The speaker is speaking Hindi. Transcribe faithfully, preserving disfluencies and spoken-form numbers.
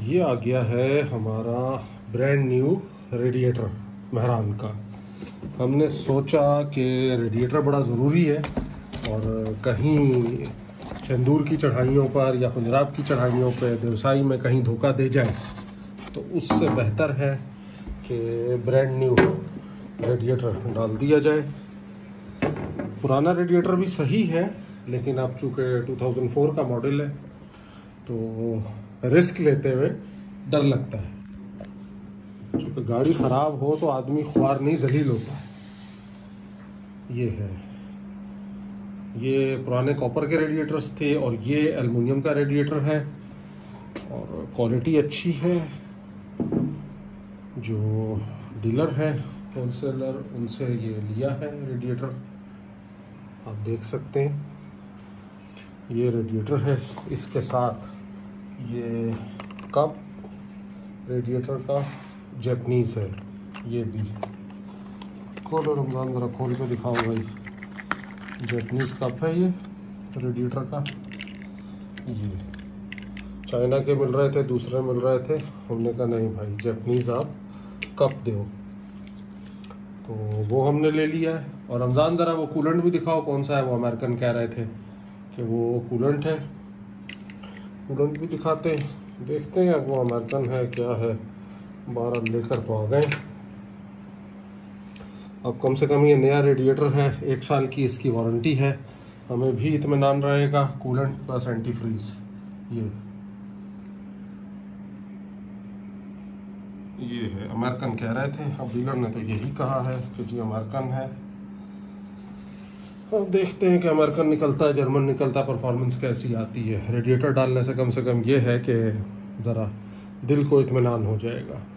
ये आ गया है हमारा ब्रांड न्यू रेडिएटर मेहरान का। हमने सोचा कि रेडिएटर बड़ा ज़रूरी है और कहीं चंदूर की चढ़ाइयों पर या पंजाब की चढ़ाइयों पर देवसाई में कहीं धोखा दे जाए तो उससे बेहतर है कि ब्रांड न्यू रेडिएटर डाल दिया जाए। पुराना रेडिएटर भी सही है, लेकिन अब चूँकि दो हज़ार चार का मॉडल है तो रिस्क लेते हुए डर लगता है। चूँकि गाड़ी ख़राब हो तो आदमी ख्वार नहीं जलील होता है। ये है, ये पुराने कॉपर के रेडिएटर्स थे और ये एल्युमिनियम का रेडिएटर है और क्वालिटी अच्छी है। जो डीलर है होलसेलर, उनसे ये लिया है रेडिएटर, आप देख सकते हैं। ये रेडिएटर है, इसके साथ ये कप रेडिएटर का जैपनीज है। ये भी खोलो रमज़ान, ज़रा खोल के दिखाओ भाई। जैपनीज कप है ये रेडिएटर का। ये चाइना के मिल रहे थे, दूसरे मिल रहे थे, हमने कहा नहीं भाई जैपनीज आप कप दो, तो वो हमने ले लिया है। और रमज़ान ज़रा वो कूलेंट भी दिखाओ कौन सा है। वो अमेरिकन कह रहे थे कि वो कूलेंट है, कूलेंट भी दिखाते हैं, देखते हैं अब वो अमेरिकन है क्या है। बारह लेकर तो आ गए। अब कम से कम ये नया रेडिएटर है, एक साल की इसकी वारंटी है, हमें भी इत्मीनान रहेगा। Coolant plus antifreeze. ये ये है, अमेरिकन कह रहे थे, अब डीलर ने तो यही कहा है कि जी अमेरिकन है। अब देखते हैं कि अमेरिकन निकलता है, जर्मन निकलता है, परफॉर्मेंस कैसी आती है। रेडिएटर डालने से कम से कम ये है कि ज़रा दिल को इत्मीनान हो जाएगा।